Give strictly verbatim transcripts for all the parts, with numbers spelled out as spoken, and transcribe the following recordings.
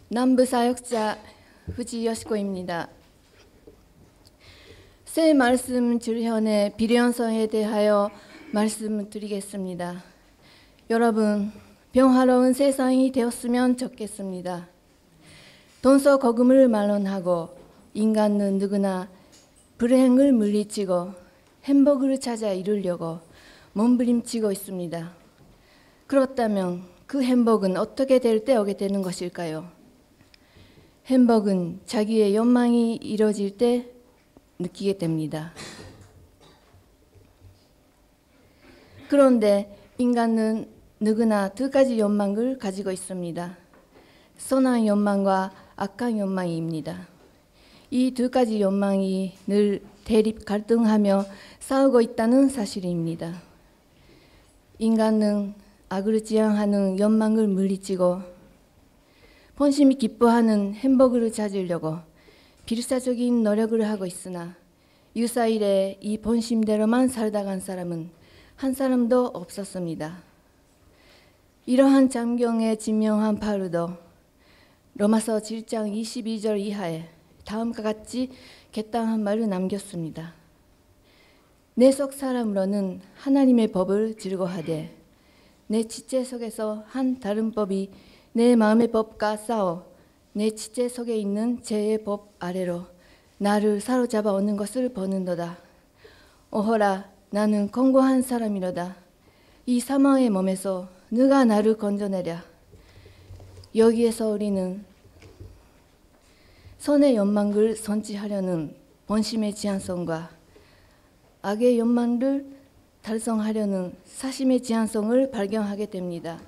南部사역자藤よしこ입니다. 새 말씀 질현의 비련성에 대하여 말씀드리겠습니다. 여러분, 평화로운 세상이 되었으면 좋겠습니다. 돈서 거금을 말론하고 인간은 누구나 불행을 물리치고 행복을 찾아 이루려고 몸부림치고 있습니다. 그렇다면 그 행복은 어떻게 될 때 오게 되는 것일까요? 행복은 자기의 욕망이 이루어질 때 느끼게 됩니다. 그런데 인간은 누구나 두 가지 욕망을 가지고 있습니다. 선한 욕망과 악한 욕망입니다. 이 두 가지 욕망이 늘 대립 갈등하며 싸우고 있다는 사실입니다. 인간은 악을 지향하는 욕망을 물리치고 본심이 기뻐하는 행복을 찾으려고 필사적인 노력을 하고 있으나 유사일에 이 본심대로만 살다 간 사람은 한 사람도 없었습니다. 이러한 장경에 진명한 바울도 로마서 칠 장 이십이 절 이하에 다음과 같이 개땅한 말을 남겼습니다. 내 속 사람으로는 하나님의 법을 즐거워하되 내 지체 속에서 한 다른 법이 내 마음의 법과 싸워 내 지체 속에 있는 죄의 법 아래로 나를 사로잡아 오는 것을 보는도다. 오호라, 나는 공고한 사람이로다. 이 사망의 몸에서 누가 나를 건져내랴. 여기에서 우리는 선의 욕망을 선취하려는 본심의 지향성과 악의 욕망을 달성하려는 사심의 지향성을 발견하게 됩니다.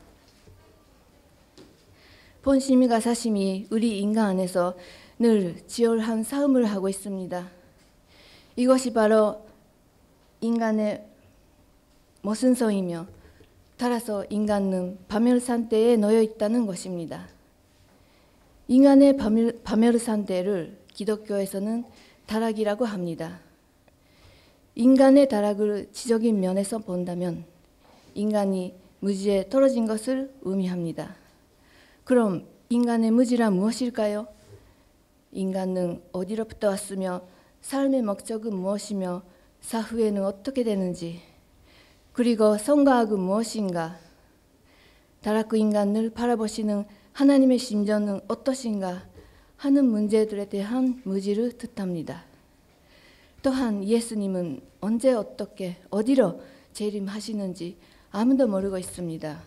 본심과 사심이 우리 인간 안에서 늘 치열한 싸움을 하고 있습니다. 이것이 바로 인간의 모순성이며 따라서 인간은 파멸상태에 놓여 있다는 것입니다. 인간의 파멸, 파멸상태를 기독교에서는 타락이라고 합니다. 인간의 타락을 지적인 면에서 본다면 인간이 무지에 떨어진 것을 의미합니다. 그럼 인간의 무지란 무엇일까요? 인간은 어디로부터 왔으며 삶의 목적은 무엇이며 사후에는 어떻게 되는지, 그리고 선과 악은 무엇인가, 타락한 인간을 바라보시는 하나님의 심정은 어떠신가 하는 문제들에 대한 무지를 뜻합니다. 또한 예수님은 언제 어떻게 어디로 재림하시는지 아무도 모르고 있습니다.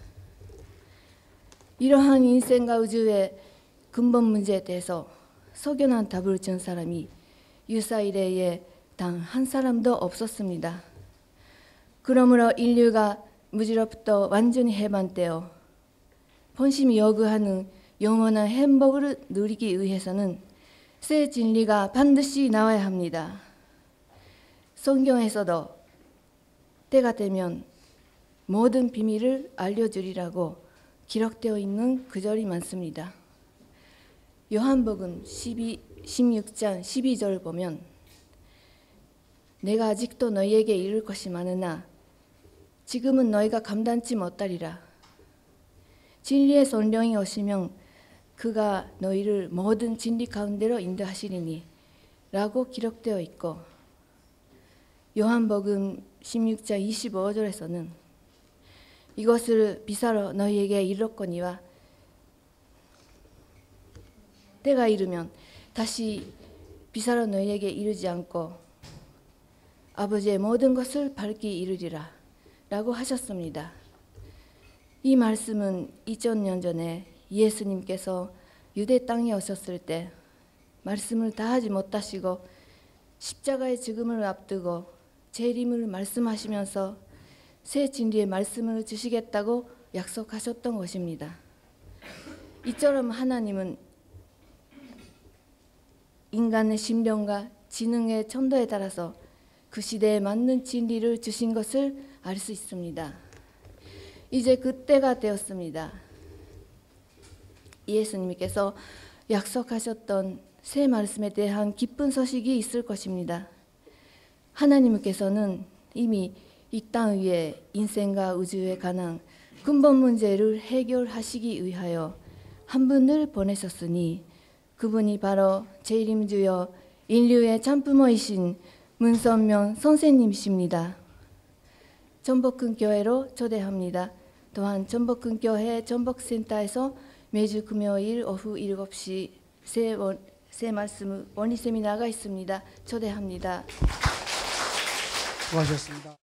이러한 인생과 우주의 근본 문제에 대해서 석연한 답을 준 사람이 유사일에 단 한 사람도 없었습니다. 그러므로 인류가 무지로부터 완전히 해방되어 본심이 요구하는 영원한 행복을 누리기 위해서는 새 진리가 반드시 나와야 합니다. 성경에서도 때가 되면 모든 비밀을 알려주리라고 기록되어 있는 구절이 많습니다. 요한복음 십육 장 십이 절 보면 내가 아직도 너희에게 이를 것이 많으나 지금은 너희가 감당치 못하리라. 진리의 성령이 오시면 그가 너희를 모든 진리 가운데로 인도하시리니 라고 기록되어 있고, 요한복음 십육 장 이십오 절에서는 이것을 비사로 너희에게 이르렀거니와 때가 이르면 다시 비사로 너희에게 이르지 않고 아버지의 모든 것을 밝히 이르리라 라고 하셨습니다. 이 말씀은 이천 년 전에 예수님께서 유대 땅에 오셨을 때 말씀을 다하지 못하시고 십자가의 죽음을 앞두고 재림을 말씀하시면서 새 진리의 말씀을 주시겠다고 약속하셨던 것입니다. 이처럼 하나님은 인간의 심령과 지능의 천도에 따라서 그 시대에 맞는 진리를 주신 것을 알 수 있습니다. 이제 그때가 되었습니다. 예수님께서 약속하셨던 새 말씀에 대한 기쁜 소식이 있을 것입니다. 하나님께서는 이미 이 땅 위에 인생과 우주에 관한 근본 문제를 해결하시기 위하여 한 분을 보내셨으니 그분이 바로 제1임주여 인류의 참부모이신 문선명 선생님이십니다. 전복근교회로 초대합니다. 또한 전복근교회 전복센터에서 매주 금요일 오후 일곱 시 새, 원, 새 말씀 원리 세미나가 있습니다. 초대합니다. 수고하셨습니다.